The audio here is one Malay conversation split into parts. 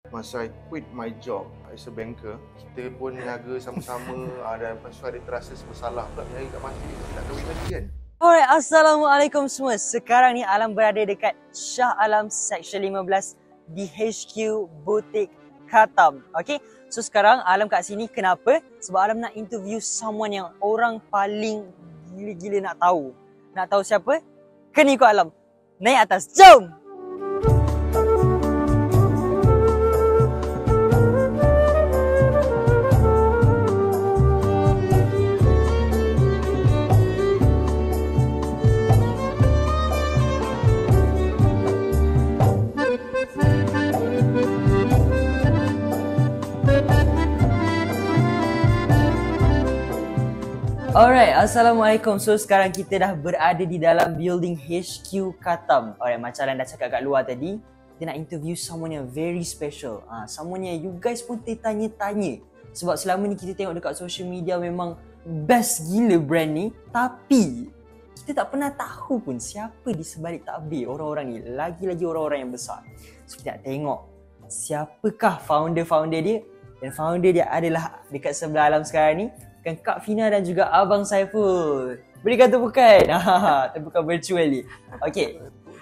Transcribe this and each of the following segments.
masa I quit my job as a banker, kita pun niaga sama-sama, dan lepas tu ada terasa bersalah pula niaga kat masjid, kita tak kahwin lagi kan. Alright, Assalamualaikum semua. Sekarang ni Alam berada dekat Shah Alam Section 15 di HQ Butik Khatam. Okay, so sekarang Alam kat sini kenapa? Sebab Alam nak interview someone yang orang paling gila-gila nak tahu. Nak tahu siapa? Kena ikut Alam. Naik atas, jom! Alright, Assalamualaikum. So sekarang kita dah berada di dalam building HQ Khatam. Alright, macam Alan dah cakap kat luar tadi, kita nak interview someone yang very special. Someone yang you guys pun tertanya-tanya. Sebab selama ni kita tengok dekat social media memang best gila brand ni. Tapi kita tak pernah tahu pun siapa di sebalik tabir orang-orang ni. Lagi-lagi orang-orang yang besar. So kita nak tengok siapakah founder-founder dia. Dan founder dia adalah dekat sebelah Alam sekarang ni. Kan Kak Fina dan juga Abang Saiful. Berikan tepukan. Tepukan virtual ni. Okay.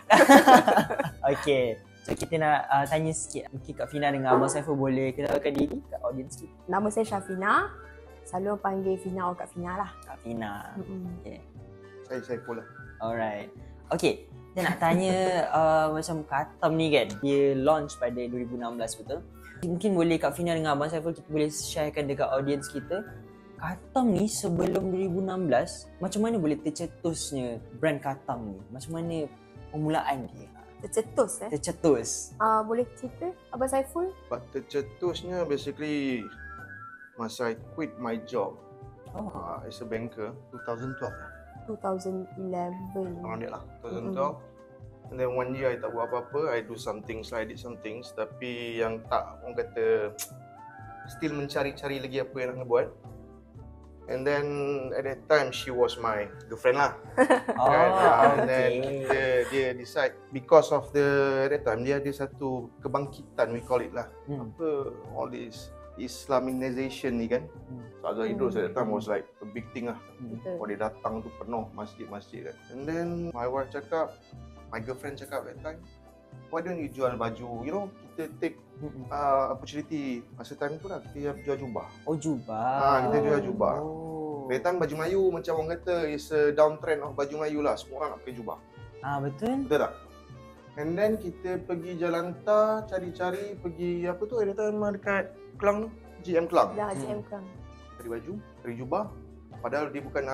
Okay. So kita nak tanya sikit. Mungkin Kak Fina dengan Abang Saiful boleh kenalkan diri kat audience kita. Nama saya Syafina. Selalu panggil Fina atau Kak Fina lah. Kak Fina. Okay. Saya Saiful lah. Alright. Okay. Kita nak tanya macam Khatam ni kan. Dia launch pada 2016 betul? Mungkin boleh Kak Fina dengan Abang Saiful kita boleh sharekan dekat audience kita. Khatam ni sebelum 2016, macam mana boleh tercetusnya brand Khatam ni? Macam mana permulaan dia? Tercetus Tercetus. Boleh cerita Abang Saiful? But tercetusnya basically masa I quit my job as a banker 2012 lah. 2011. Around it lah, 2012. And then one year I tak buat apa-apa, I did some things, tapi yang tak, orang kata still mencari-cari lagi apa yang nak buat. And then at that time she was my girlfriend lah. And then dia decide because of at that time dia ada satu kebangkitan, we call it lah. Apa all this Islamization ni kan. So Azhar Idrus at that time was like a big thing lah. Kalau dia datang tu penuh masjid-masjid kan. And then my girlfriend cakap at that time, why don't you jual baju, kita take opportunity masa time tu lah, kita jual jubah. Oh, jubah. Kita jual jubah. That time baju Melayu macam orang kata is a downtrend of baju Melayu lah, semua orang nak pakai jubah. Betul? Betul tak? And then kita pergi Jalan Tar, cari-cari, pergi apa tu, that time dekat Kelang tu, GM Kelang. Ya, GM Kelang. Cari baju, cari jubah. Padahal dia bukan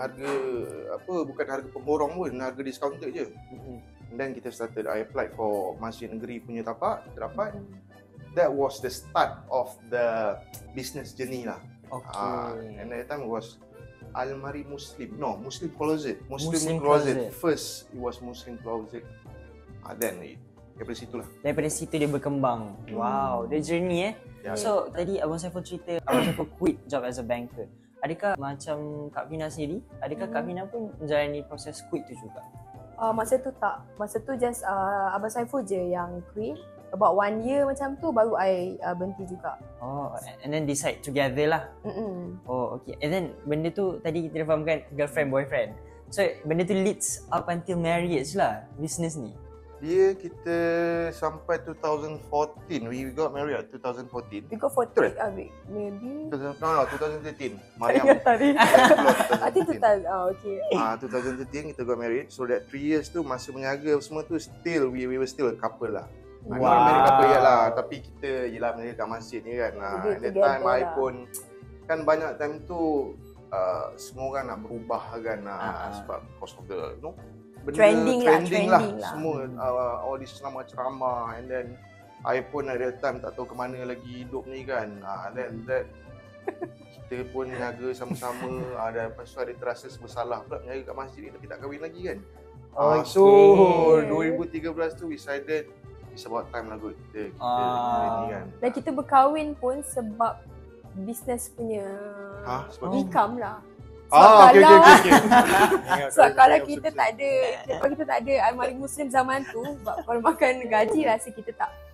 harga pemborong pun, harga discounted je. And then kita started, I applied for Masjid Negeri punya tapak, kita dapat. That was the start of the business journey lah. Okay. And that time it was Almari Muslim. No, Muslim Closet. Muslim Closet. First, it was Muslim Closet. Then, daripada situ lah. Daripada situ dia berkembang. Wow, the journey Yeah. So, tadi Abang Saiful cerita, Abang Saiful quit job as a banker. Adakah macam Kak Fina sendiri, adakah Kak Fina pun menjalani proses quit tu juga? Masa tu tak. Masa tu just Abang Saiful je yang quit. About 1 year macam tu baru I berhenti juga. Oh, and then decide together lah. Oh, okay. And then benda tu tadi kita dah fahamkan girlfriend, boyfriend. So, benda tu leads up until marriage lah, business ni. Kita sampai 2014. We got married at 2014. We got 40 maybe. 2013. Mariam. Ya, tadi. I think okay. 2013 kita got married. So that 3 years tu masa berniaga semua tu still we were still a couple lah. Wow. Married couple lah, tapi kita yelah berniaga kat masjid ni kan. At that time I pun kan banyak time tu semua orang nak berubah kan sebab because of the benda trending lah. Semua all this ceramah and then I pun at that time tak tahu ke mana lagi hidup ni kan. Then that kita pun niaga sama-sama, lepas tu ada terasa bersalah pula niaga kat masjid ni tapi tak kahwin lagi kan. So 2013 tu we decided it's about time lah kot kita ni kan. Dan kita berkahwin pun sebab business punya income lah. Okay. So kalau kita tak ada almari Muslim zaman tu, kalau makan gaji rasa kita tak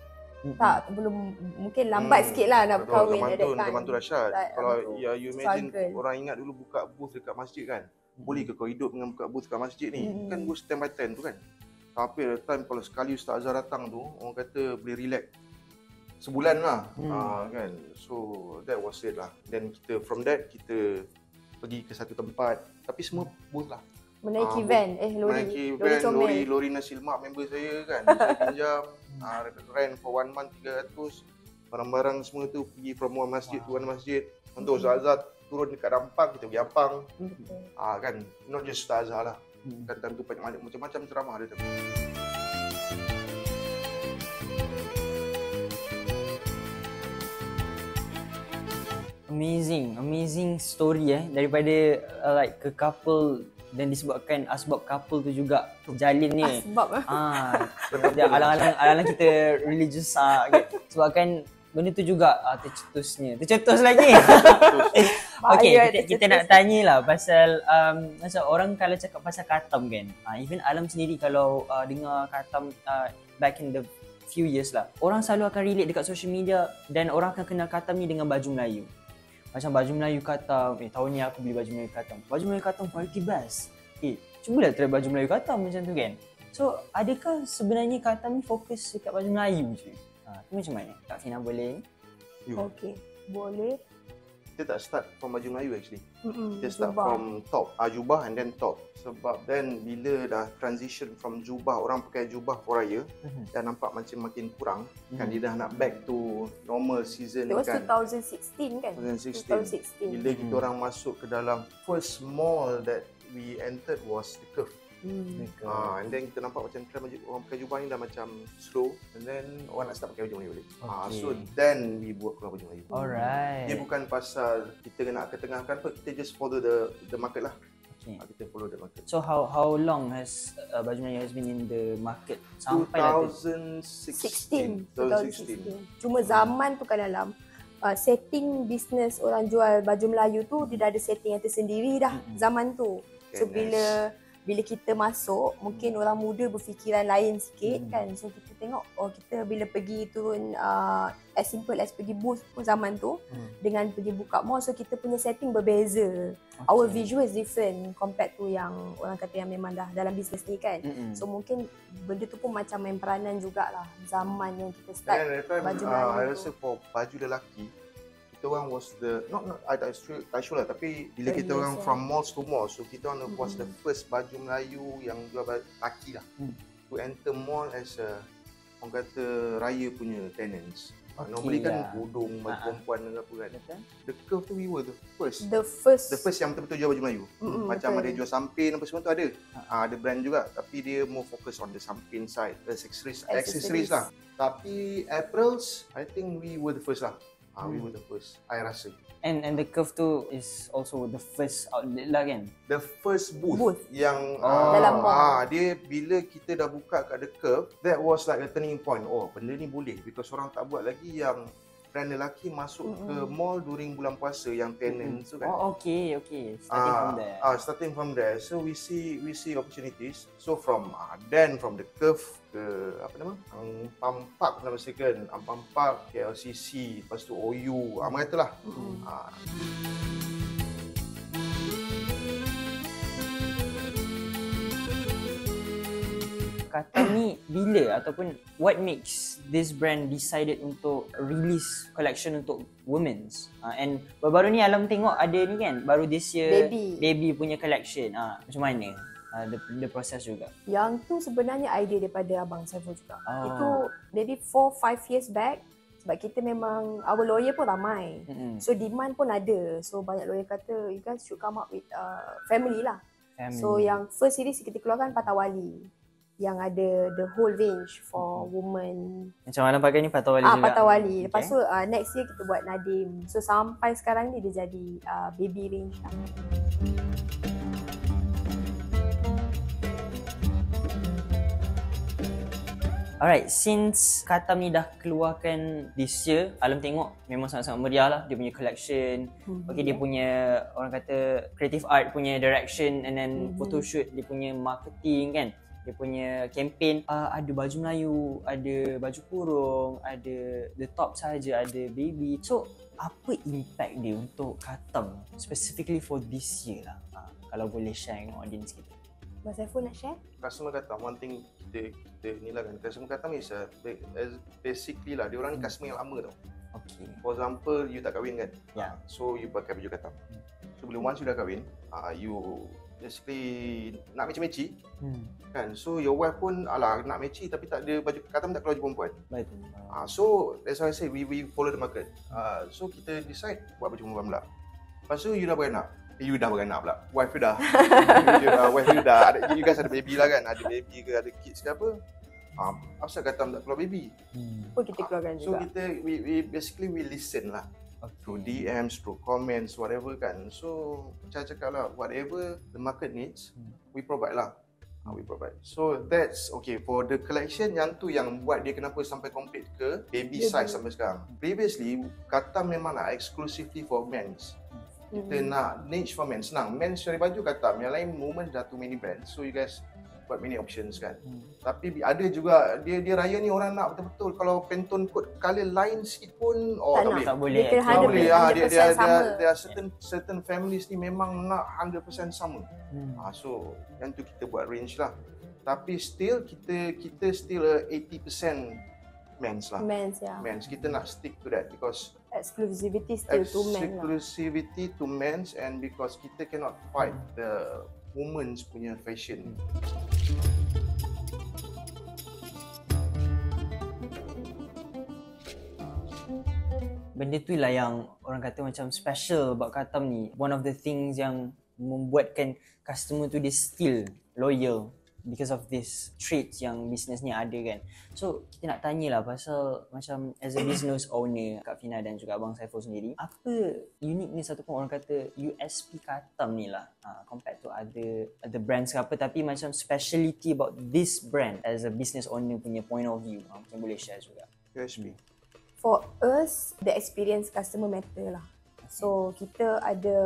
Tak, belum, mungkin lambat sikit lah nak berkahwin at that time. Zaman tu dahsyat. Like, Kalau betul. ya, you imagine Struggle. orang ingat dulu buka booth dekat masjid kan. Boleh ke kau hidup dengan buka booth dekat masjid ni? Kan go stand by 10 tu kan. Tapi at the time kalau sekali Ustaz Azhar datang tu, orang kata boleh relax sebulan lah. Kan. So that was it lah. Then kita from that kita pergi ke satu tempat, tapi semua booth lah. Menaiki van, lori comel. Lori nasi lemak member saya kan. Saya pinjam, rent for 1 month 300. Barang-barang semua tu pergi from one masjid to one masjid. Untuk Ustaz Azhar turun dekat Rampang, kita pergi Ampang. Kan, not just Ustaz Azhar lah. Kan time tu macam-macam ceramah ada tu. Amazing story daripada like ke couple dan disebabkan asbab couple tu juga terjalin ni. Asbab Alang-alang kita religious sebabkan benda tu juga tercetus lagi. Okay, kita nak tanya lah pasal macam orang kalau cakap pasal khatam kan, even Alam sendiri kalau dengar khatam back in the few years lah, orang selalu akan relate dekat social media dan orang akan kenal khatam ni dengan baju Melayu. Macam baju Melayu khatam, tahun ni aku beli baju Melayu khatam. Baju Melayu khatam quality best. Cubalah try baju Melayu khatam macam tu kan. So, adakah sebenarnya khatam ni fokus dekat baju Melayu je? Tu macam mana? Kak Fina boleh? Okay, boleh. Kita tak start from baju Melayu actually. Kita start from top, jubah and then top. Sebab then bila dah transition from jubah, orang pakai jubah for raya, dah nampak macam makin kurang. Kan dia dah nak back to normal season It was kan. 2016 kan? 2016. Bila kita orang masuk ke dalam first mall that we entered was the Curve. And then kita nampak macam orang pakai jubah ni dah macam slow, and then orang nak start pakai baju Melayu balik. So then we buat keluar baju Melayu. Alright. Dia bukan pasal kita nak ketengahkan apa, kita just follow the market lah. Kita follow the market. So how long has baju Melayu has been in the market? Sampai 2016. Cuma zaman tu kan dalam setting bisnes orang jual baju Melayu tu dia dah ada setting yang tersendiri dah zaman tu. So bila kita masuk, mungkin orang muda berfikiran lain sikit kan. So kita tengok, kita bila pergi turun as simple as pergi booth pun zaman tu dengan pergi buka mall, so kita punya setting berbeza. Our visual is different compared to yang orang kata yang memang dah dalam bisnes ni kan. So mungkin benda tu pun macam main peranan jugalah zaman yang kita start baju Melayu. I rasa for baju lelaki, kita orang was the I tak sure lah, tapi bila kita orang from malls to malls, so kita orang was the first baju Melayu yang jual lelaki lah to enter mall as a orang kata raya punya tenants. Normally kan bodong baju perempuan dan apa kan. The Curve tu we were the first yang betul-betul jual baju Melayu. Macam ada jual sampin apa semua tu ada. Ada brand juga, tapi dia more focus on the sampin side, accessories lah. Tapi Aprils, I think we were the first lah. We were the first, I rasa. And the Curve tu is also the first outlet lah kan? The first booth. Yang dalam mall. Dia bila kita dah buka kat The Curve, that was like a turning point. Benda ni boleh, because orang tak buat lagi yang brand lelaki masuk ke mall during bulan puasa yang tenant tu kan. Okay. Starting from there. So we see opportunities. So from the Curve ke Ampang Park nama second, Ampang Park, KLCC, lepas tu OU, mengatalah. Khatam ni bila ataupun what makes this brand decided untuk release collection untuk women's? And baru ni Alam tengok ada ni kan, baru this year baby punya collection. Macam mana the process juga? Yang tu sebenarnya idea daripada Abang Saiful juga. Itu maybe 4-5 years back, sebab kita memang our lawyer pun ramai. So demand pun ada. So banyak lawyer kata you guys should come up with family lah. So yang first series kita keluarkan Patawali, yang ada the whole range for women. Macam mana pakai ni Patawali juga? Patawali. Lepas tu next year kita buat Nadim. So sampai sekarang ni dia jadi baby range lah. Alright, since Khatam ni dah keluarkan this year, Alam tengok memang sangat-sangat meriah lah dia punya collection. Dia punya orang kata creative art punya direction, and then photoshoot, dia punya marketing kan. dia punya campaign ada baju Melayu, ada baju kurung, ada the top saja, ada baby. So apa impact dia untuk Khatam specifically for this year lah? Kalau boleh share dengan audience kita. Mas Saiful nak share? Customer Khatam, one thing kita ni lah kan, customer Khatam is basically lah, dia orang ni customer yang lama tau. Okay. For example, you tak kahwin kan? Ya. So you pakai baju Khatam. So bila once you dah kahwin, you basically nak meci-meci kan. So your wife pun alah nak meci tapi tak ada baju Khatam, tak keluar baju perempuan. Betul. So that's why I say we follow the market. So kita decide buat baju perempuan pula. Lepas tu you dah beranak. You dah beranak pula. Wife you dah. Wife you dah. You guys ada baby lah kan. Ada baby ke, ada kids ke apa. Asal Khatam tak keluar baby. Pun kita keluarkan So juga. kita we basically we listen lah. Through DMs, through comments, whatever kan. So macam cakap lah, whatever the market needs, we provide lah. We provide. So that's okay for the collection. Yang tu yang buat dia kenapa sampai complete ke baby size sampai sekarang. Previously Khatam memang nak exclusively for men's. Kita nak niche for men. Senang, men cari baju Khatam. Yang lain women dah too many brands. So you guys buat many options kan. Tapi ada juga dia raya ni orang nak betul-betul kalau Pantone code color lain sikit pun Tak boleh. Dia kena tak boleh. 100% sama. Dia certain families ni memang nak 100% sama. So yang tu kita buat range lah. Tapi still kita still 80% men's lah. Men's, ya. Men's. Kita nak stick to that because Exclusivity still to men lah. exclusivity to men's, and because kita cannot fight the women's punya fashion. Benda tu lah yang orang kata macam special about Khatam ni. One of the things yang membuatkan customer tu dia still loyal because of this traits yang business ni ada kan. So kita nak tanyalah pasal macam as a business owner Kak Fina dan juga Abang Saiful sendiri, apa uniqueness ataupun orang kata USP Khatam ni lah compared to other brands ke apa, tapi macam speciality about this brand as a business owner punya point of view. Mungkin boleh share juga. USP. For us, the experience customer matter lah. So kita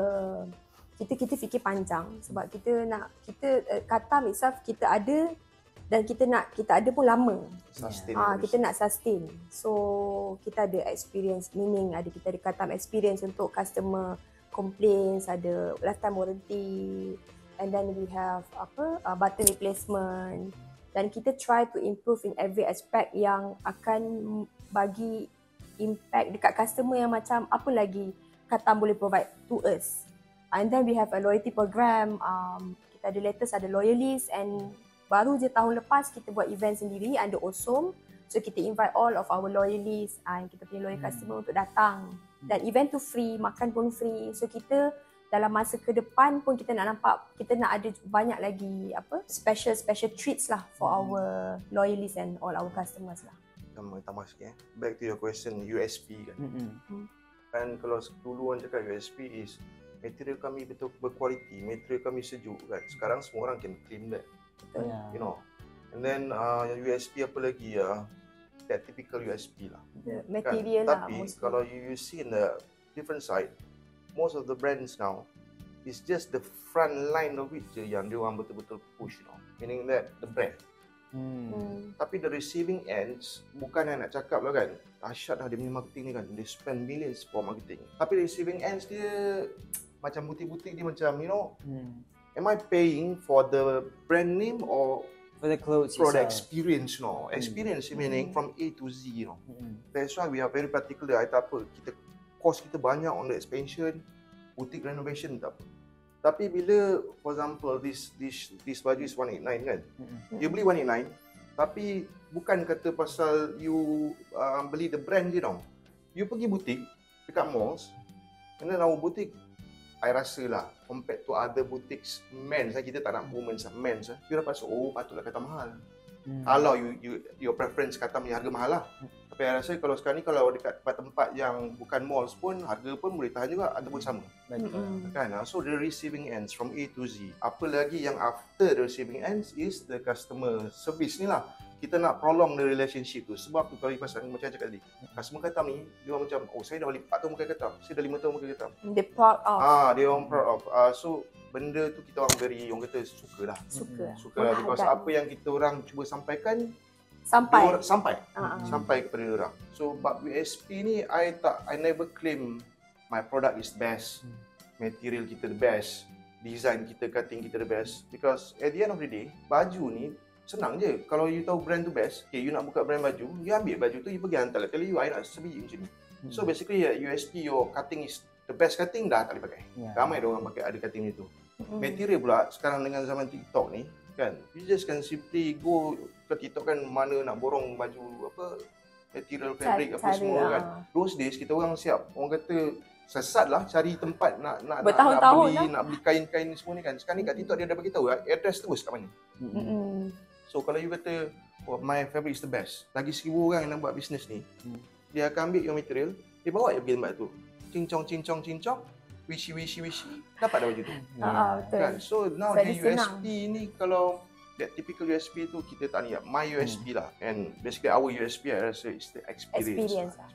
kita fikir panjang sebab kita Khatam itself kita ada dan kita ada pun lama. Kita nak sustain. So kita ada experience, meaning kita ada Khatam experience untuk customer complaints, ada lifetime warranty, and then we have button replacement, dan kita try to improve in every aspect yang akan bagi impact dekat customer yang macam apa lagi Khatam boleh provide to us. And then we have a loyalty program. Kita ada latest, ada loyalist, and baru je tahun lepas kita buat event sendiri under Awesome. So kita invite all of our loyalists and kita punya loyal customer untuk datang. Dan event tu free, makan pun free. So kita dalam masa ke depan pun kita nak nampak, kita nak ada banyak lagi special treats lah for our loyalists and all our customers lah. Tambah sikit back to your question, USP kan. Kan kalau dulu orang cakap USP is material kami betul berkualiti, material kami sejuk kan. Sekarang semua orang can claim that. You know. And then USP apa lagi that typical USP lah. The material kan? lah. Tapi mostly. kalau you see in the different side, most of the brands now is just the front line of it je yang dia orang betul-betul push, you know. Meaning that the brand. Tapi the receiving ends, bukan nak cakap lah kan, dahsyat dah dia punya marketing ni kan, they spend millions for marketing. Tapi the receiving ends dia macam butik-butik dia macam, you know, am I paying for the brand name or for the clothes for the itself? experience, you know. Experience meaning from A to Z, you know. That's why we are very particular. Tak apa, cost kita banyak on the expansion, boutique renovation tak apa. Tapi bila, for example, this baju is 189 kan, you beli 189, tapi bukan kata pasal you beli the brand je tau. You pergi butik dekat malls, and then our boutique, I rasa lah, compared to other boutiques, men's, kita tak nak women's, men's, you dapat patutlah kata mahal. Kalau your preference kata punya harga mahal lah. Tapi saya rasa kalau sekarang ni, kalau dekat tempat-tempat yang bukan malls pun, harga pun boleh tahan juga ataupun sama. Kan? So the receiving ends from A to Z. Apa lagi yang after the receiving ends is the customer service ni lah. Kita nak prolong the relationship tu. Sebab tu kalau pasal macam cakap tadi, customer Khatam ni, dia orang macam, saya dah balik 4 tahun pakai Khatam, saya dah 5 tahun pakai Khatam. They proud of. Dia orang proud of. So benda tu kita orang orang kata suka lah. Suka lah because Menghargai. apa yang kita orang cuba sampaikan Sampai. sampai kepada orang. So bab USP ni I never claim my product is best, material kita the best, design kita, cutting kita the best, because at the end of the day baju ni senang je. Kalau you tahu brand tu best, okay, you nak buka brand baju, you ambil baju tu, you pergi hantar lah. Kalau you, I nak sebiji macam ni. So basically USP your cutting is the best cutting, dah tak boleh pakai. Ramai orang pakai ada cutting itu. Material pula sekarang dengan zaman TikTok ni kan, you just can simply go ke TikTok kan, mana nak borong baju apa, material fabric apa semua kan. Those days kita orang siap, orang kata sesat lah cari tempat nak beli kain-kain semua ni kan. Sekarang ni kat TikTok dia dah bagi tahu address terus kat mana. So kalau you kata my fabric is the best, lagi 1000 orang yang nak buat bisnes ni, dia akan ambil your material, dia bawa je pergi tempat tu. Cincong, wishi, dapat dah baju tu. Betul. Kan? So now the USP ni, kalau that typical USP tu kita tak ni, my USP lah. And basically our USP I rasa is the experience lah.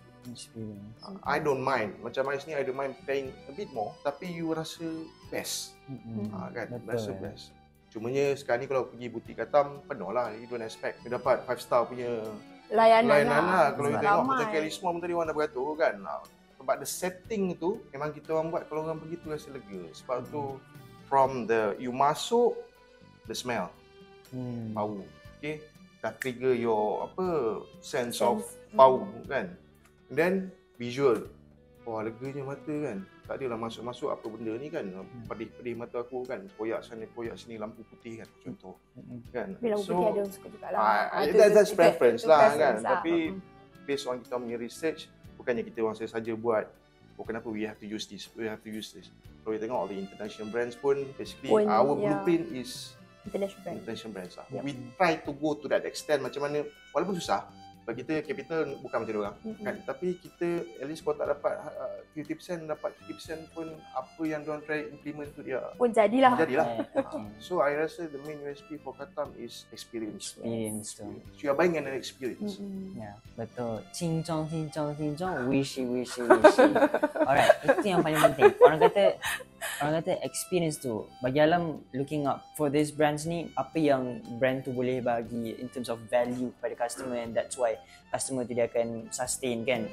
I don't mind. Macam I sini I don't mind paying a bit more, tapi you rasa best. Kan? Rasa best. Cumanya sekarang ni kalau pergi butik Katam, penuh lah. You don't expect you dapat 5 star punya layanan lah. Kalau you tengok macam Karisma pun tadi orang dah beratur kan. Sebab the setting tu memang kita orang buat, kalau orang pergi tu rasa lega. Sebab tu from the you masuk, the smell, bau, okay, dah trigger your sense of bau kan. And then visual, wah leganya mata kan. Tak adalah masuk-masuk apa benda ni kan, pedih-pedih mata aku kan, koyak sana koyak sini, lampu putih kan contoh kan. Bila lampu putih ada orang suka juga lah. That's preference lah kan. Tapi based on kita punya research, bukannya kita orang saja buat, kenapa we have to use this. Kalau kita tengok all the international brands pun basically our blueprint is international brands lah. We try to go to that extent, macam mana walaupun susah. Sebab kita capital bukan macam orang kan, tapi kita at least kalau tak dapat 50%, dapat 50% pun apa yang diorang try implement tu dia pun jadilah. So I rasa the main USP for Katam is experience tu. So you are buying an experience. Ya, betul. Cincong, wishi. Alright, itu yang paling penting. Orang kata experience tu. Bagi Alam, looking up for these brands ni, apa yang brand tu boleh bagi in terms of value kepada customer, and that's why customer tu dia akan sustain kan.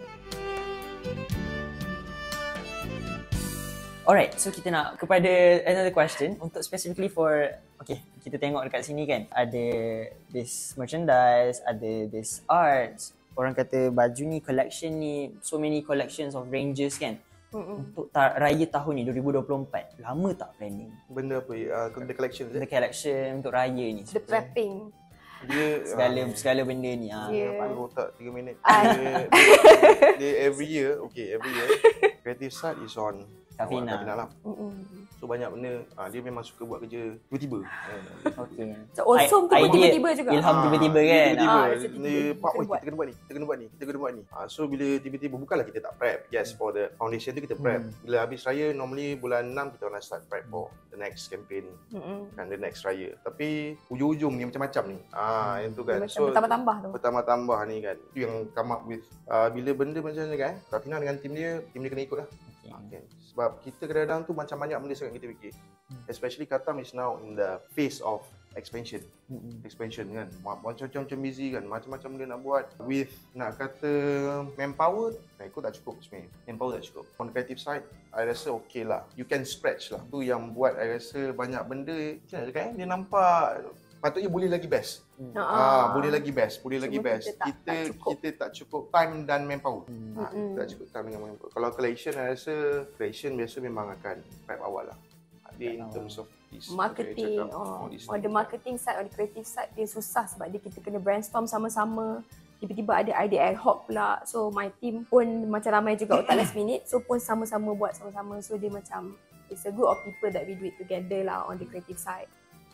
Alright, so kita nak kepada another question untuk specifically for, okay, kita tengok dekat sini kan, ada this merchandise, ada this arts. Orang kata baju ni, collection ni, so many collections of ranges kan. Untuk raya tahun ni 2024, lama tak planning? Benda apa? The collection The collection untuk raya ni. The prepping. Dia segala benda ni. Paling otak 3 minit. Dia every year creative side is on Kafina lah. So banyak benda dia memang suka buat kerja tiba-tiba. Okay. So awesome tu tiba-tiba juga. Ilham tiba-tiba kan. Dia kita kena buat ni. So bila tiba-tiba, bukanlah kita tak prep. Yes, for the foundation tu kita prep. Bila habis raya normally bulan 6 kita nak start prep for the next campaign. Kan, the next raya. Tapi ujung-ujung ni macam-macam ni. Yang tu kan. So bertambah-tambah ni kan. Itu yang come up with bila benda macam ni kan. Kafina dengan tim dia kena ikut lah. Okay. Sebab kita kadang-kadang tu macam banyak benda sangat kita fikir. Especially Katam is now in the phase of expansion. Expansion kan. Macam-macam busy kan. Macam-macam benda nak buat. With nak kata manpower, ikut tak cukup sebenarnya. Manpower tak cukup. On the creative side, I rasa okay lah. You can stretch lah. Tu yang buat I rasa banyak benda. Macam mana cakap dia nampak patutnya boleh lagi best. Boleh lagi best. Kita tak cukup time dan manpower. Tak cukup time dengan manpower. Kalau collection, I rasa collection biasa memang akan prep awal lah. In terms of this marketing, on the marketing side, on the creative side, dia susah sebab kita kena brainstorm sama-sama. Tiba-tiba ada idea ad hoc pula. So my team pun macam ramai juga otak last minute. So pun sama-sama buat sama-sama. So dia macam it's a group of people that we do it together lah on the creative side.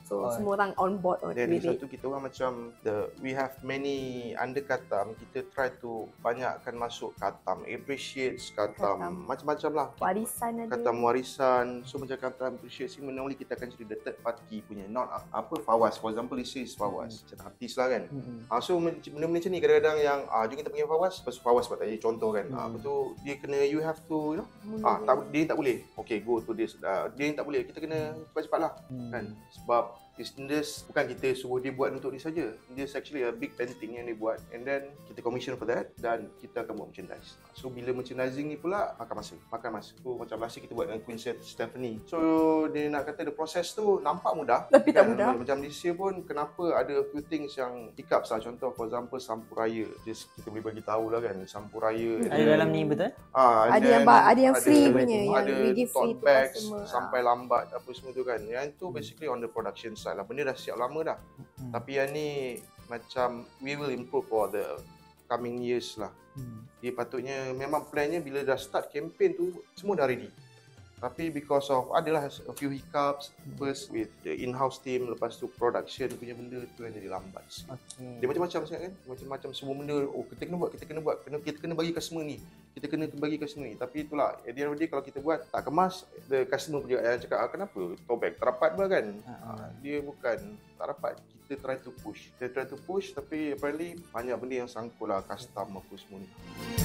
So semua orang on board Dan with it. satu kita orang macam we have many under Katam, kita try to banyakkan masuk Katam, appreciates Katam, macam-macam lah. Warisan ada. Katam warisan. So macam Katam appreciates ni normally kita akan cerita the third party punya, not apa Fawaz. For example, this is Fawaz, macam artis lah kan. So benda-benda macam ni kadang-kadang yang jom kita panggil Fawaz, lepas tu Fawaz buat tadi contoh kan. Lepas tu dia kena, you have to, you know, dia tak boleh. Okay, go to this. Dia tak boleh. Kita kena cepat-cepat lah. Kan? Sebab this bukan kita suruh dia buat untuk dia saja. This actually a big painting yang dia buat, and then kita commission for that dan kita akan buat merchandise. So bila merchandising ni pula makan masa. So macam last year kita buat dengan Queen Stephanie. So dia nak kata the process tu nampak mudah, tapi tak kan? mudah. Macam this year pun kenapa ada few things yang hiccups lah. Contoh for example Sampuraya. Just kita boleh bagi tahu lah kan, Sampuraya Ada dalam ni betul? Ada yang free punya, yang ada we give free tote to bags customer. sampai lambat apa semua tu kan. Yang tu basically on the production side lah. Benda dah siap lama dah. Tapi yang ni macam we will improve for the coming years lah. Dia patutnya memang plannya bila dah start campaign tu semua dah ready. Tapi because of adalah a few hiccups first with the in-house team, lepas tu production punya benda tu yang jadi lambat sikit. Dia macam-macam sangat kan. Macam-macam semua benda kita kena buat. Kita kena bagi customer ni. Kita kena bagi customer ni. Tapi itulah at the end of the day kalau kita buat tak kemas, the customer pun yang cakap kenapa tote bag tak rapat pula kan. Dia bukan tak rapat. Kita try to push tapi apparently banyak benda yang sangkut lah custom apa semua ni.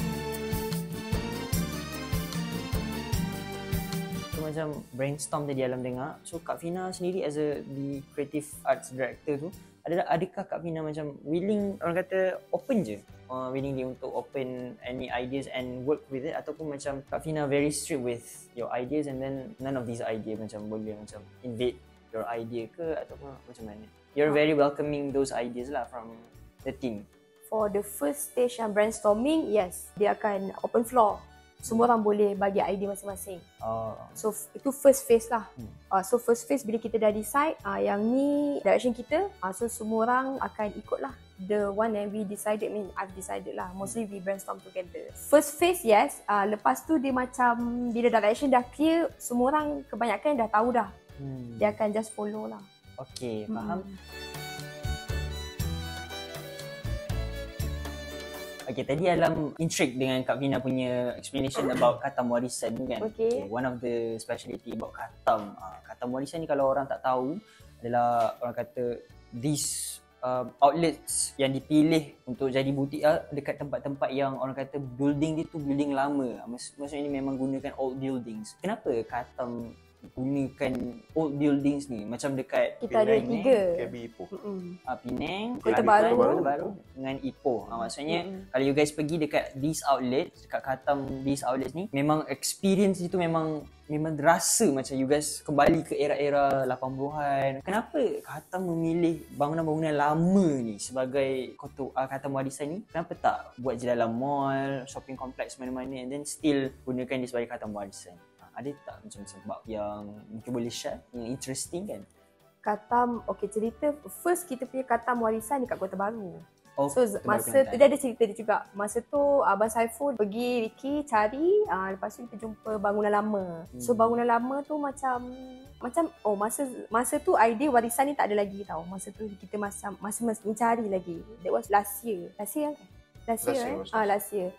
Macam brainstorm tadi Alam dengar. So Kak Fina sendiri as the creative arts director tu, adakah Kak Fina macam willing, orang kata open je, willing dia untuk open any ideas and work with it, ataupun macam Kak Fina very strict with your ideas and then none of these idea macam boleh macam invade your idea ke, ataupun macam mana? You're very welcoming those ideas lah from the team. For the first stage yang brainstorming, yes, dia akan open floor. Semua orang boleh bagi idea masing-masing. So itu first phase lah. So first phase bila kita dah decide yang ni direction kita, so semua orang akan ikut lah. The one that we decided, I've decided lah. Mostly we brainstorm together. First phase, yes. Lepas tu dia macam bila direction dah clear, semua orang kebanyakan dah tahu dah. Dia akan just follow lah. Okay, faham. Okay, tadi Alam intrigued dengan Kak Fina punya explanation about Katam Warisan tu kan. Okay. One of the speciality about Katam. Katam Warisan ni kalau orang tak tahu adalah orang kata these outlets yang dipilih untuk jadi butik dekat tempat-tempat yang orang kata building dia tu building lama. Maksudnya ni memang gunakan old buildings. Kenapa Katam gunakan old buildings ni? Macam dekat kita ada 3. KB Ipoh. Penang, Kota Baru dengan Ipoh. Maksudnya kalau you guys pergi dekat these outlets, dekat Katam these outlets ni, memang experience itu memang rasa macam you guys kembali ke era-era 80-an. Kenapa Katam memilih bangunan-bangunan lama ni sebagai Katam Warisan ni? Kenapa tak buat je dalam mall, shopping complex mana-mana and then still gunakan dia sebagai Katam Warisan? Ada tak macam sebab yang mungkin boleh share yang interesting kan? Katam, okay, cerita first kita punya Katam Warisan dekat Kota Baru. So masa tu dia ada cerita dia juga. Masa tu Abang Saiful pergi Ricky cari, lepas tu kita jumpa bangunan lama. So bangunan lama tu macam masa tu idea warisan ni tak ada lagi tau. Masa tu kita masih mencari lagi. That was last year. Last year. Last year.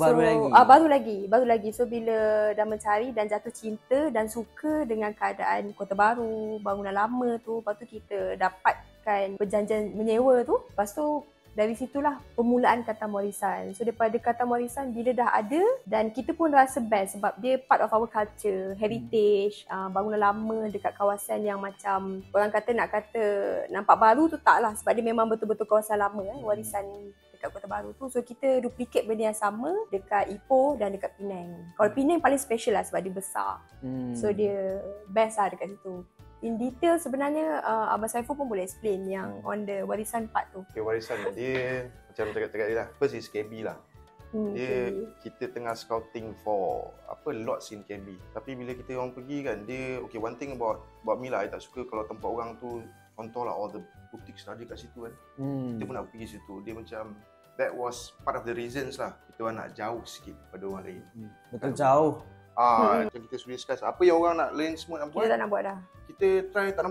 Baru lagi. So bila dah mencari dan jatuh cinta dan suka dengan keadaan Kota Baru, bangunan lama tu, lepas tu kita dapatkan perjanjian menyewa tu. Lepas tu dari situlah permulaan Katam Warisan. So daripada Katam Warisan bila dah ada, dan kita pun rasa best sebab dia part of our culture, heritage, bangunan lama dekat kawasan yang macam orang kata nak kata nampak baru tu tak lah, sebab dia memang betul-betul kawasan lama warisan dekat Kota Baru tu. So kita duplicate benda yang sama dekat Ipoh dan dekat Penang. Kalau Penang paling special lah sebab dia besar. So dia best lah dekat situ. In detail sebenarnya Abang Saiful pun boleh explain yang on the warisan part tu. Okay, warisan dia macam cakap dia lah. First is KB lah. Kita tengah scouting for lots in KB. Tapi bila kita orang pergi kan, dia okay, one thing about me lah, I tak suka kalau tempat orang tu contoh lah all the boutiques ada kat situ kan. Kita pun nak pergi situ. Dia macam that was part of the reasons lah. Kita orang nak jauh sikit pada orang lain. Betul jauh. Macam kita sudah discuss apa yang orang nak lain semua nak buat. Kita tak nak buat dah. Kita try tak nak buat.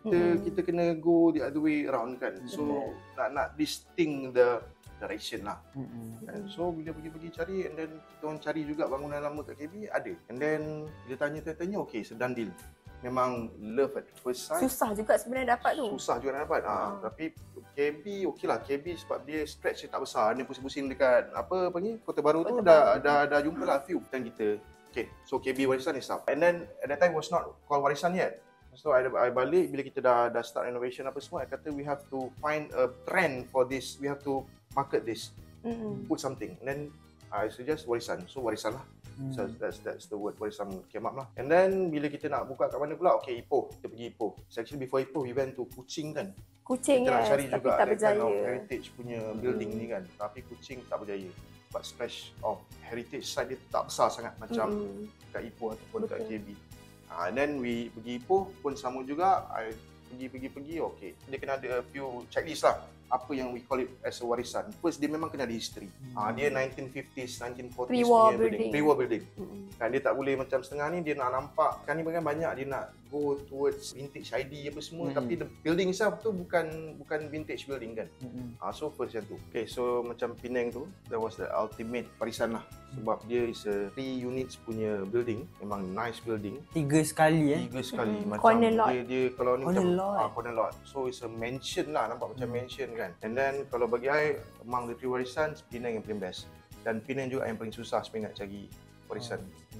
Kita kena go the other way around kan. So nak distinct the direction lah. And so bila pergi cari, and then kita orang cari juga bangunan lama kat KB ada. And then dia tanya, okay, sedang deal. Memang love at first sight. Susah juga sebenarnya dapat tu. Susah juga nak dapat. Tapi KB okey lah. KB sebab dia stretch dia tak besar. Dia pusing-pusing dekat apa ni, Kota Baru tu dah jumpa lah few. Dan kita okay, so KB warisan is up. And then at that time was not called warisan yet. So I balik bila kita dah start renovation apa semua, I kata we have to find a trend for this. We have to market this. Put something. And then I suggest warisan. So warisan lah. So that's the word warisan came up lah. And then bila kita nak buka kat mana pula? Okay, Ipoh. Kita pergi Ipoh. So actually before Ipoh we went to Kuching kan. Kuching kita nak cari tapi juga tak that kind berjaya. of heritage punya building ni kan. Tapi Kuching tak berjaya. But splash of heritage side dia tak besar sangat macam kat Ipoh ataupun kat KB. And then we pergi Ipoh pun sama juga. I pergi okay. Dia kena ada a few checklist lah. Apa yang we call it as a warisan. First, dia memang kena ada history. Dia 1950s, 1940s Pre-war punya building. Pre-war building. Kan dia tak boleh macam setengah ni dia nak nampak. Kan ni banyak dia nak go towards vintage ID apa semua. Tapi the building itself tu bukan vintage building kan. So first yang tu. Okay, so macam Penang tu, that was the ultimate warisan lah. Sebab dia is a 3 units punya building. Memang nice building. 3 sekali 3 sekali. Macam corner lot. dia kalau ni Corner macam lot. corner lot. So it's a mansion lah, nampak macam mansion kan. And then kalau bagi I, among the 3 warisan, Penang yang paling best. Dan Penang juga yang paling susah sebenarnya nak cari warisan.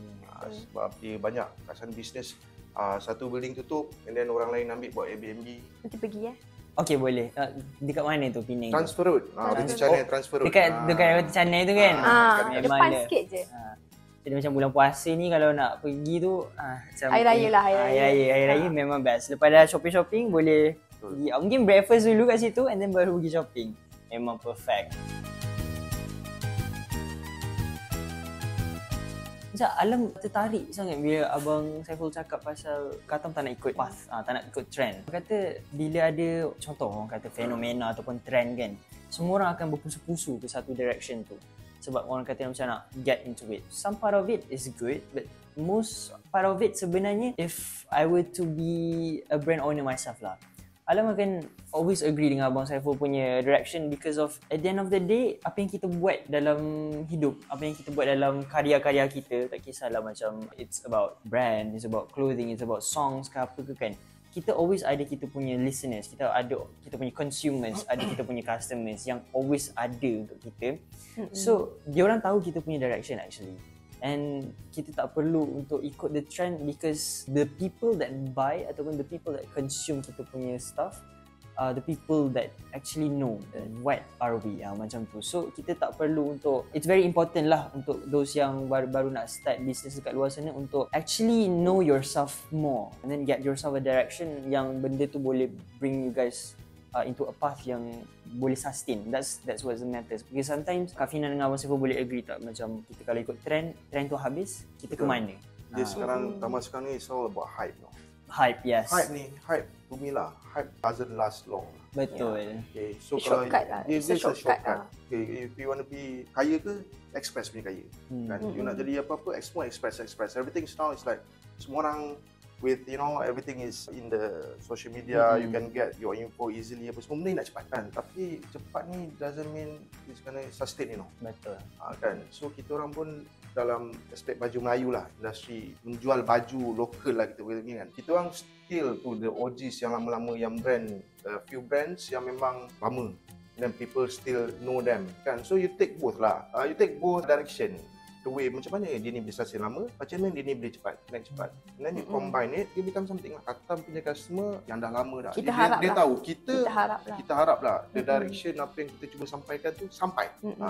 Sebab dia banyak kat sana bisnes. Satu building tutup and then orang lain ambil buat Airbnb. Nanti pergi Okay, boleh. Dekat mana tu Penang? Transfer Road. Roti Canai Transfer Road. Dekat Roti Canai tu kan? Memang depan dia. sikit je. Jadi macam bulan puasa ni kalau nak pergi tu macam Hari raya lah, hari raya memang best. Lepas dah shopping boleh pergi. Mungkin breakfast dulu kat situ and then baru pergi shopping. Memang perfect. Macam Alam tertarik sangat bila Abang Saiful cakap pasal Katam tak nak ikut path, tak nak ikut trend. Dia kata bila ada contoh orang kata fenomena ataupun trend kan, semua orang akan berpusu-pusu ke satu direction tu. Sebab orang kata macam nak get into it. Some part of it is good, but most part of it sebenarnya, if I were to be a brand owner myself lah, Alam akan always agree dengan Abang Saiful punya direction because of at the end of the day, apa yang kita buat dalam hidup, apa yang kita buat dalam karya-karya kita, tak kisahlah macam it's about brand, it's about clothing, it's about songs ke apa ke kan. Kita always ada kita punya listeners, kita ada kita punya consumers, ada kita punya customers yang always ada untuk kita. So, diorang tahu kita punya direction actually. And kita tak perlu untuk ikut the trend because the people that buy ataupun the people that consume kita punya stuff are the people that actually know what are we, macam tu. So kita tak perlu untuk, it's very important lah untuk those yang baru nak start business dekat luar sana untuk actually know yourself more and then get yourself a direction yang benda tu boleh bring you guys into a path yang boleh sustain. That's what matters. Because sometimes Kak Fina dengan Abang Saiful boleh agree tak, macam kita kalau ikut trend tu habis, kita ke mana? Dia sekarang, tambah sekarang ni it's all about hype. No? Hype, yes. Hype to me lah, hype doesn't last long. Betul. Okay, so Shortcut kalau lah. dia It's a shortcut. lah. Okay, if you want to be kaya ke, express punya kaya. Kan, you nak jadi apa-apa, express. Everything now is like semua orang with everything is in the social media, you can get your info easily, apa semua benda ni nak cepat kan. Tapi cepat ni doesn't mean it's gonna sustain, Betul. Kan. So kita orang pun dalam aspek baju Melayu lah, industri menjual baju lokal lah kita boleh kan. Kita orang still to the OGs yang lama-lama, yang brand, few brands yang memang lama. Then people still know them kan. So you take both lah. You take both direction. The way macam mana dia ni boleh sustain lama, macam mana dia ni boleh naik cepat. And then you combine it, dia become something lah. Katam punya customer yang dah lama dah. Kita Dia tahu kita harap lah the direction apa yang kita cuba sampaikan tu sampai.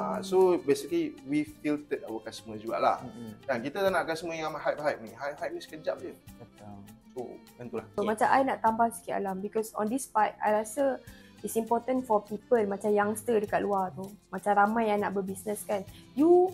So basically we filtered our customer jugalah. Kan kita tak nak customer yang hype ni. Hype ni sekejap je. Betul. So macam tu lah. So, macam I nak tambah sikit Alam, because on this part I rasa it's important for people macam youngster dekat luar tu, macam ramai yang nak berbisnes kan, you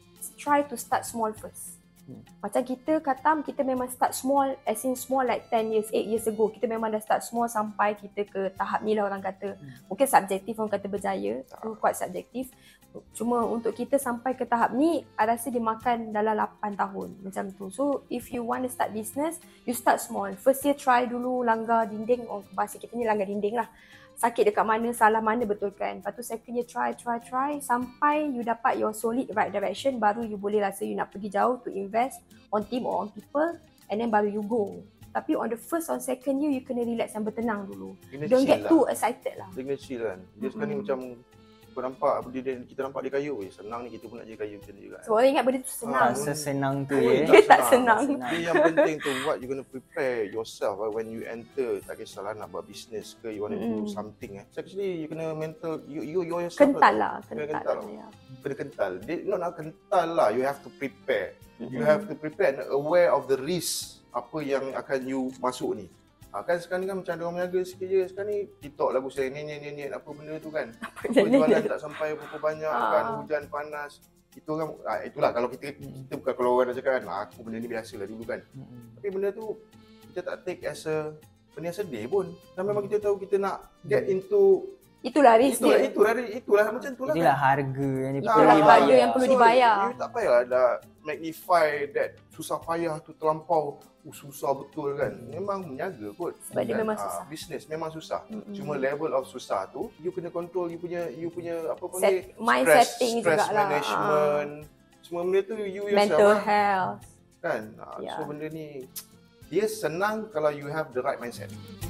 try to start small first. Macam kita Katam, kita memang start small, as in small like 10 years, 8 years ago. Kita memang dah start small sampai kita ke tahap ni lah orang kata. Mungkin subjektif orang kata berjaya, tu quite subjektif. Cuma untuk kita sampai ke tahap ni, I rasa dia makan dalam 8 tahun macam tu. So if you want to start business, you start small. First year try dulu langgar dinding, bahasa kita ni langgar dinding lah. Sakit dekat mana, salah mana, betulkan. Lepas tu second year try sampai you dapat your solid right direction, baru you boleh rasa you nak pergi jauh to invest on team or on people, and then baru you go. Tapi on the first or second year, you kena relax dan bertenang dulu. Don't get too excited lah. Dia kena chill kan. Dia sekarang ni macam kau nampak kita nampak dia kayu, senang ni kita pun nak jadi kayu macam ni juga. So orang ingat benda tu senang. Sesenang tu Dia tak senang. Tapi yang penting tu what you gonna prepare yourself when you enter, tak kisahlah nak buat business ke, you want to do something. So actually you kena mental you yourself kental lah. Ya. Kena kental. Not kental lah, you have to prepare. You have to prepare and aware of the risk apa yang akan you masuk ni. Kan sekarang ni kan macam ada orang meniaga sikit je. Sekarang ni TikTok lagu saya ni apa benda tu kan. Apa jualan tak sampai berapa banyak kan, hujan panas. Itu kan itulah kalau kita bukan kalau orang dah cakap kan, aku benda ni biasalah dulu kan. Tapi benda tu kita tak take as a benda yang sedih pun. Dan memang kita tahu kita nak get into itulah risk dia. Itulah macam itulah. Itulah harga yang itulah harga yang perlu dibayar. You tak payah dah magnify that susah payah tu terlampau. Susah betul kan. Memang meniaga kot. Sebab dia memang susah. Business memang susah. Cuma level of susah tu you kena control you punya apa panggil mind setting stress jugalah. Management. Semua benda tu you yourself. Mental health. Kan. So benda ni dia senang kalau you have the right mindset.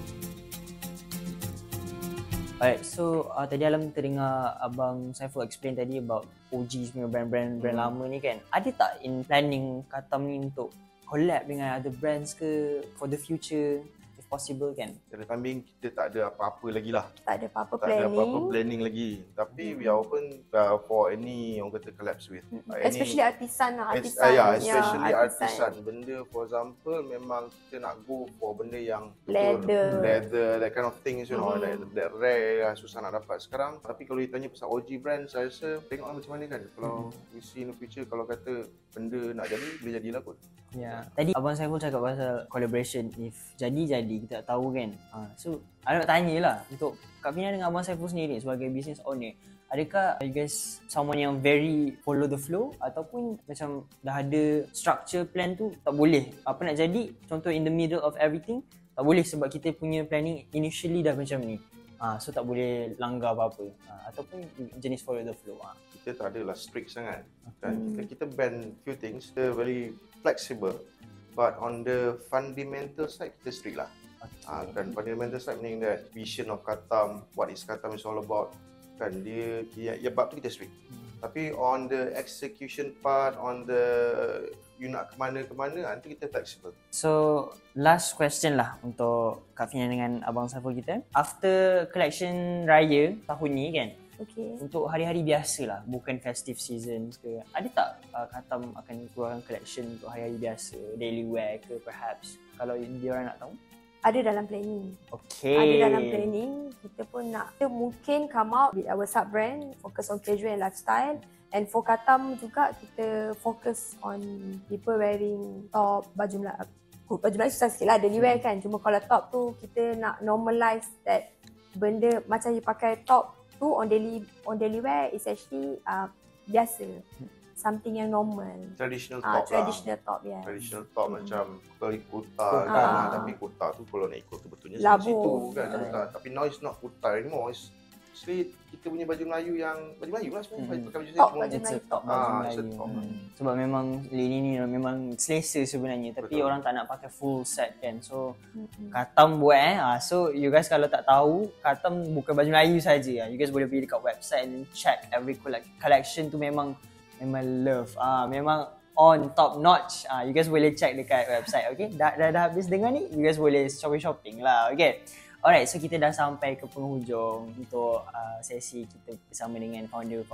Alright, so tadi Alam terdengar Abang Saiful explain tadi about OG punya brand lama ni kan. Ada tak in planning Katam ni untuk collab dengan other brands ke for the future if possible kan? Pada time kita tak ada apa-apa lagi lah. Tak ada apa-apa tak planning. Tak ada apa-apa planning lagi. Tapi we are open for any orang kata collabs with. Especially artisan lah. Especially artisan. Benda for example memang kita nak go for benda yang leather, that kind of things, you know, that rare, susah nak dapat sekarang. Tapi kalau ditanya pasal OG brand, saya rasa tengoklah macam mana kan. Kalau we see in the future, kalau kata benda nak jadi, boleh jadilah kot. Ya. Tadi Abang Saiful cakap pasal collaboration. If jadi kita tak tahu kan. So I nak tanya lah untuk Kak Fina dengan Abang Saiful sendiri sebagai business owner, adakah you guys someone yang very follow the flow ataupun macam dah ada structure plan tu tak boleh apa nak jadi, contoh in the middle of everything tak boleh sebab kita punya planning initially dah macam ni. So tak boleh langgar apa-apa. Ataupun jenis follow the flow. Kita tak adalah strict sangat. Kan? Kita band few things, kita very flexible. But on the fundamental side, kita strict lah. Kan fundamental side meaning that vision of Katam, what is Katam is all about. Kan dia bab tu kita strict. Tapi on the execution part, on the you nak kemana, nanti kita flexible. So last question lah untuk Kak Fina dengan Abang Saiful kita. After collection raya tahun ni kan, untuk hari-hari biasa lah, bukan festive seasons ke, ada tak Katam akan keluarkan collection untuk hari-hari biasa, daily wear ke perhaps, kalau diorang nak tahu? Ada dalam planning. Ada dalam planning. Kita pun nak, kita mungkin come out with our sub brand, focus on casual and lifestyle. And for Katam juga, kita focus on people wearing top, baju Melayu susah sikit lah, daily wear kan. Cuma kalau top tu, kita nak normalize that benda macam you pakai top tu on daily wear is actually biasa. Something yang normal. Traditional top traditional top, yeah. Traditional top macam kurta kan. Tapi kurta tu kalau nak ikut tu betulnya situ kan. Tapi now it's not kurta anymore. It's actually kita punya baju Melayu lah sebenarnya. Pakai baju saya cuma top baju Melayu. Sebab memang lini ni memang selesa sebenarnya. Tapi orang tak nak pakai full set kan. So Katam buat so you guys kalau tak tahu, Katam bukan baju Melayu saja. You guys boleh pergi dekat website and check every collection tu memang love. Memang on top notch. You guys boleh check dekat website. Okay, dah habis dengar ni, you guys boleh shopping lah. Okay. Alright, so kita dah sampai ke penghujung untuk sesi kita bersama dengan founder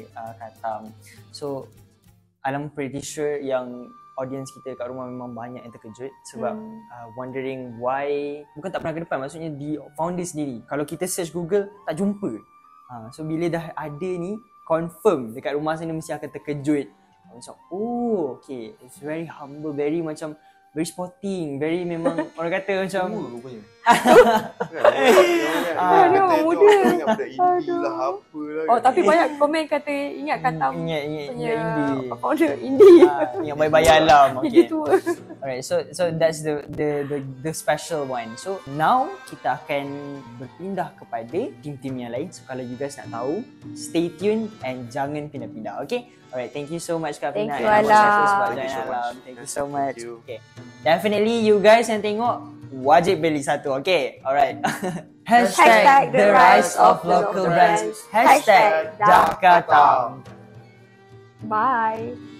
Katam. So I'm pretty sure yang audience kita kat rumah memang banyak yang terkejut sebab wondering why, bukan tak pernah ke depan, maksudnya di founder sendiri. Kalau kita search Google tak jumpa. So bila dah ada ni, confirm dekat rumah sana mesti akan terkejut. Macam okay, it's very humble, very macam very sporting, very memang orang kata macam Tua rupanya. Aduh, muda. Ingat budak indie lah, apa lah. Oh, tapi banyak komen kata ingat Katam ingat punya indie. founder indie. Ingat bayar alam. Dia Okay. tua. Alright, so that's the special one. So now kita akan berpindah kepada tim-tim yang lain. So kalau you guys nak tahu, stay tune and jangan pindah-pindah. Okay? Alright, thank you so much Kak Thank Fina you, and Abang Alam. Syafie sebab Thank you join so Alam. much. Thank you so Thank much. you. Okay. Definitely you guys yang tengok wajib beli satu. Okay? Alright. Hashtag the rise of local brands. Hashtag Dah Katam. Bye.